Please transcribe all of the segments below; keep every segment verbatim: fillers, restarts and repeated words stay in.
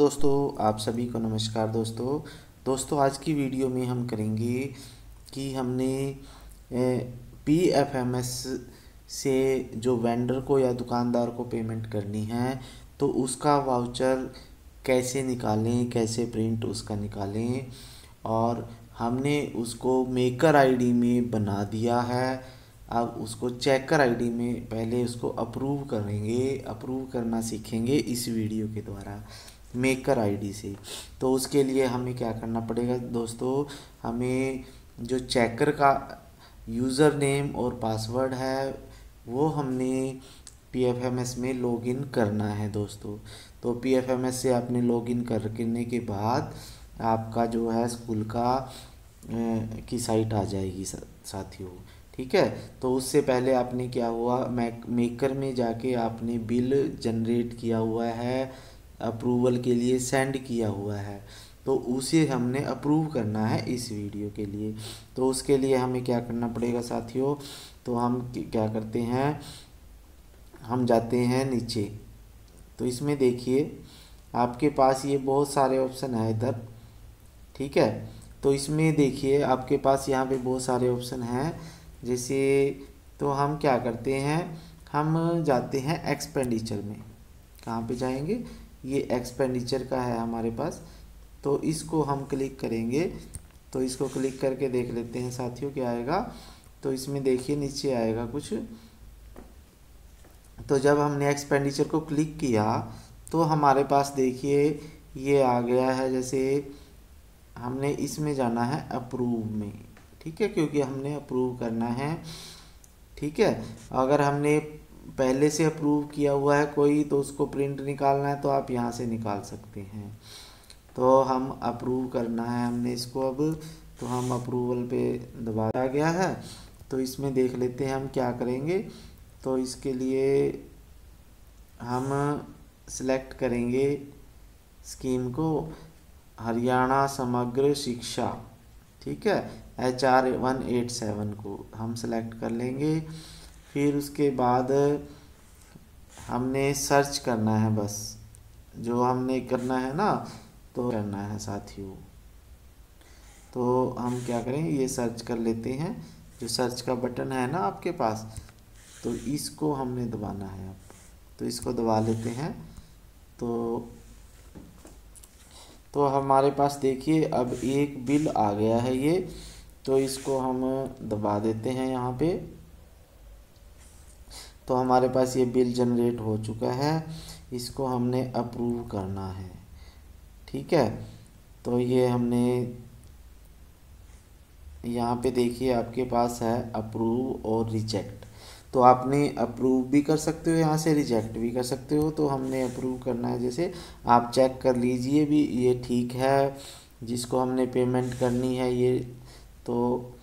दोस्तों, आप सभी को नमस्कार। दोस्तों दोस्तों आज की वीडियो में हम करेंगे कि हमने पी एफ एम एस से जो वेंडर को या दुकानदार को पेमेंट करनी है तो उसका वाउचर कैसे निकालें, कैसे प्रिंट उसका निकालें। और हमने उसको मेकर आईडी में बना दिया है। अब उसको चेकर आईडी में पहले उसको अप्रूव करेंगे, अप्रूव करना सीखेंगे इस वीडियो के द्वारा मेकर आईडी से। तो उसके लिए हमें क्या करना पड़ेगा दोस्तों, हमें जो चेकर का यूज़र नेम और पासवर्ड है वो हमने पी एफ एम एस में लॉगिन करना है दोस्तों। तो पी एफ एम एस से आपने लॉगिन करने के बाद आपका जो है स्कूल का की साइट आ जाएगी साथियों। ठीक है, तो उससे पहले आपने क्या हुआ, मेकर में जाके आपने बिल जनरेट किया हुआ है, अप्रूवल के लिए सेंड किया हुआ है, तो उसे हमने अप्रूव करना है इस वीडियो के लिए। तो उसके लिए हमें क्या करना पड़ेगा साथियों, तो हम क्या करते हैं, हम जाते हैं नीचे। तो इसमें देखिए आपके पास ये बहुत सारे ऑप्शन है इधर। ठीक है, तो इसमें देखिए आपके पास यहाँ पे बहुत सारे ऑप्शन हैं। जैसे तो हम क्या करते हैं, हम जाते हैं एक्सपेंडिचर में। कहाँ पे जाएंगे, ये एक्सपेंडिचर का है हमारे पास, तो इसको हम क्लिक करेंगे। तो इसको क्लिक करके देख लेते हैं साथियों क्या आएगा। तो इसमें देखिए नीचे आएगा कुछ। तो जब हमने एक्सपेंडिचर को क्लिक किया तो हमारे पास देखिए ये आ गया है। जैसे हमने इसमें जाना है अप्रूव में, ठीक है, क्योंकि हमने अप्रूव करना है। ठीक है, अगर हमने पहले से अप्रूव किया हुआ है कोई तो उसको प्रिंट निकालना है तो आप यहाँ से निकाल सकते हैं। तो हम अप्रूव करना है हमने इसको। अब तो हम अप्रूवल पे दबा आ गया है। तो इसमें देख लेते हैं हम क्या करेंगे। तो इसके लिए हम सिलेक्ट करेंगे स्कीम को, हरियाणा समग्र शिक्षा। ठीक है, H R one eight seven को हम सेलेक्ट कर लेंगे। फिर उसके बाद हमने सर्च करना है, बस जो हमने करना है ना, तो करना है साथियों। तो हम क्या करेंगे, ये सर्च कर लेते हैं। जो सर्च का बटन है ना आपके पास, तो इसको हमने दबाना है। अब तो इसको दबा लेते हैं। तो तो हमारे पास देखिए अब एक बिल आ गया है ये। तो इसको हम दबा देते हैं यहाँ पे। तो हमारे पास ये बिल जनरेट हो चुका है, इसको हमने अप्रूव करना है। ठीक है, तो ये हमने यहाँ पे देखिए आपके पास है अप्रूव और रिजेक्ट। तो आपने अप्रूव भी कर सकते हो, यहाँ से रिजेक्ट भी कर सकते हो। तो हमने अप्रूव करना है, जैसे आप चेक कर लीजिए भी ये ठीक है जिसको हमने पेमेंट करनी है ये। तो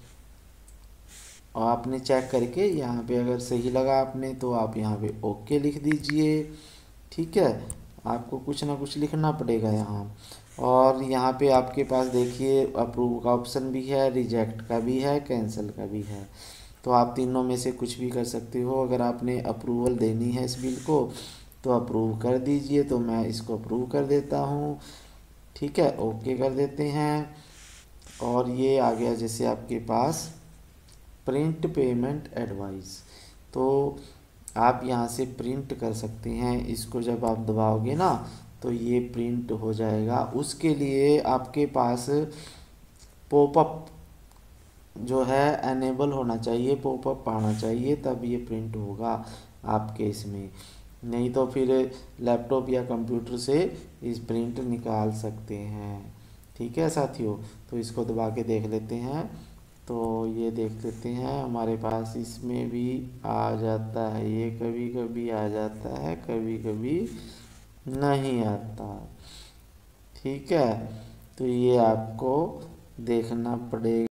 आपने चेक करके यहाँ पे अगर सही लगा आपने तो आप यहाँ पे ओके लिख दीजिए। ठीक है, आपको कुछ ना कुछ लिखना पड़ेगा यहाँ। और यहाँ पे आपके पास देखिए अप्रूव का ऑप्शन भी है, रिजेक्ट का भी है, कैंसिल का भी है। तो आप तीनों में से कुछ भी कर सकते हो। अगर आपने अप्रूवल देनी है इस बिल को तो अप्रूव कर दीजिए। तो मैं इसको अप्रूव कर देता हूँ। ठीक है, ओके कर देते हैं। और ये आ गया जैसे आपके पास प्रिंट पेमेंट एडवाइस। तो आप यहाँ से प्रिंट कर सकते हैं इसको। जब आप दबाओगे ना तो ये प्रिंट हो जाएगा। उसके लिए आपके पास पॉपअप जो है एनेबल होना चाहिए, पॉपअप आना चाहिए, तब ये प्रिंट होगा आपके इसमें। नहीं तो फिर लैपटॉप या कंप्यूटर से इस प्रिंट निकाल सकते हैं। ठीक है साथियों, तो इसको दबा के देख लेते हैं। तो ये देख लेते हैं हमारे पास इसमें भी आ जाता है, ये कभी कभी आ जाता है, कभी कभी नहीं आता। ठीक है, तो ये आपको देखना पड़ेगा।